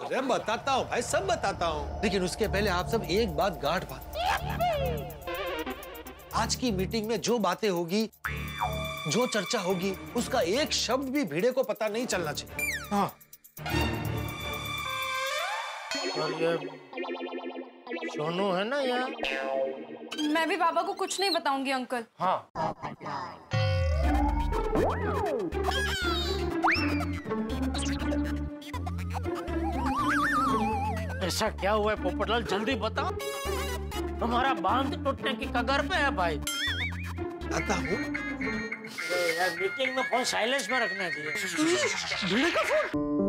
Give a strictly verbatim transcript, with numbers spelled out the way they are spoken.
अरे बताता हूँ भाई, सब बताता हूँ, लेकिन उसके पहले आप सब एक बात गांठ बांध। आज की मीटिंग में जो बातें होगी, जो चर्चा होगी, उसका एक शब्द भी भिड़े को पता नहीं चलना चाहिए। हाँ। और ये सोनू है ना यहाँ? मैं भी पापा को कुछ नहीं बताऊंगी अंकल। हाँ। ऐसा क्या हुआ है पोपटलाल, जल्दी बता। हमारा बांध टूटने की कगार पे है भाई। आता हूँ। यार मीटिंग में फोन साइलेंस में रखना चाहिए। भिड़े का फोन।